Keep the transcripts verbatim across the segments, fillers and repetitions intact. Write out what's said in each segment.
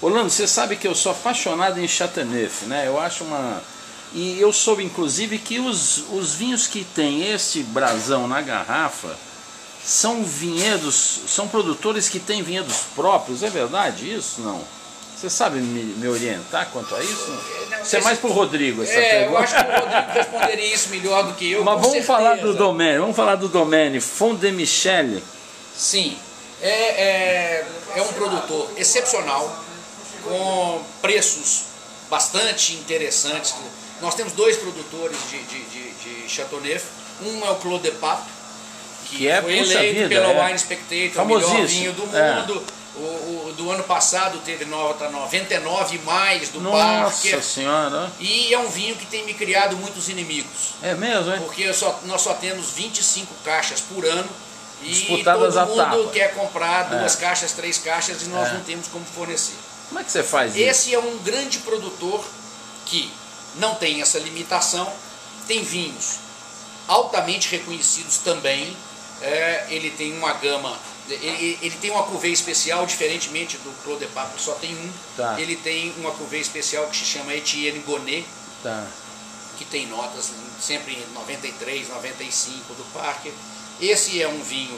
Orlando, você sabe que eu sou apaixonado em Chateauneuf, né? Eu acho uma... E eu soube, inclusive, que os, os vinhos que tem esse brasão na garrafa são vinhedos, são produtores que têm vinhedos próprios. É verdade isso? Não? Você sabe me, me orientar quanto a isso? Não, isso é mais pro Rodrigo essa é, pergunta. Eu acho que o Rodrigo responderia isso melhor do que eu. Mas com vamos certeza. falar do Domaine, vamos falar do Domaine, Fond de Michel. Sim, é, é, é um produtor excepcional, com preços bastante interessantes. Nós temos dois produtores de, de, de, de Chateauneuf. Um é o Clos de Pape, que, que é, foi eleito vida, pela é. Wine Spectator, o melhor vinho do mundo. É. O, o do ano passado teve nota noventa e nove mais do Parker. Nossa Senhora! E é um vinho que tem me criado muitos inimigos. É mesmo, é? Porque eu só, nós só temos vinte e cinco caixas por ano. E disputadas todo mundo a tapa. quer comprar duas é. caixas, três caixas e nós é. não temos como fornecer. Como é que você faz isso? Esse é um grande produtor que não tem essa limitação, tem vinhos altamente reconhecidos também, é, ele tem uma gama, ele, ele tem uma cuvée especial, diferentemente do Clos de Pape, que só tem um, tá. Ele tem uma cuvée especial que se chama Etienne Gonnet, tá. que tem notas sempre em noventa e três, noventa e cinco do Parker. Esse é um vinho,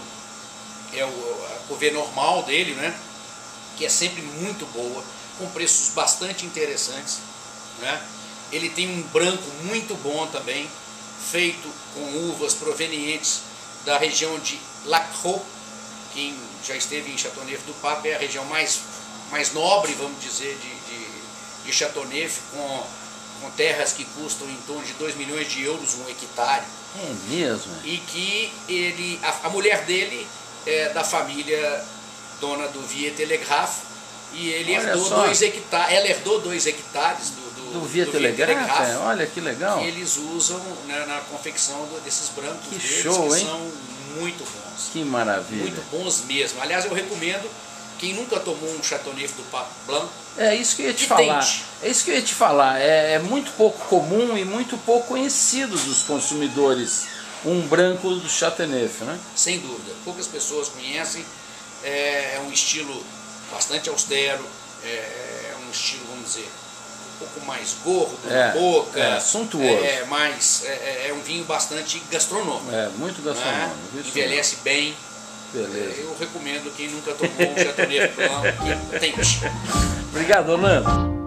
é o, a cuvée normal dele, né? Que é sempre muito boa, com preços bastante interessantes, né? Ele tem um branco muito bom também, feito com uvas provenientes da região de Lacroix. Quem já esteve em Chateauneuf du Pape é a região mais, mais nobre, vamos dizer, de, de, de Chateauneuf, com, com terras que custam em torno de dois milhões de euros um hectare. É mesmo? E que ele, a, a mulher dele é da família dona do Vie Telegraph, e ele olha herdou só. dois hectares, ela herdou dois hectares do, do, do Vie Telegraph, Telegraph é, olha que legal. Que eles usam, né, na confecção do, desses brancos que deles, show, que hein? são muito bons. Que maravilha. Muito bons mesmo. Aliás, eu recomendo, quem nunca tomou um Chateauneuf du Pape Blanc, é isso que eu ia te que falar. tente. É isso que eu ia te falar. É, é muito pouco comum e muito pouco conhecido dos consumidores um branco do Chateauneuf, né? Sem dúvida. Poucas pessoas conhecem. É, é um estilo bastante austero, é um estilo, vamos dizer, um pouco mais gordo é, na boca, é, suntuoso. É, mais, é, é um vinho bastante gastronômico. É, muito gastronômico. Né? Envelhece bem. Beleza. Eu recomendo quem nunca tomou um Chateauneuf Blanc que tente. Obrigado, Orlando.